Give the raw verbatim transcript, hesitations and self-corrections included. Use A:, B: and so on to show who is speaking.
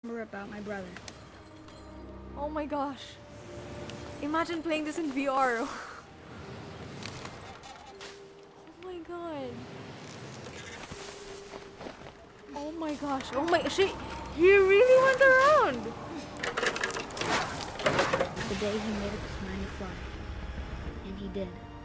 A: About my brother.
B: Oh my gosh. Imagine playing this in V R. Oh my god. Oh my gosh. Oh my she he really went around.
A: The day he made up his mind to fly. And he did.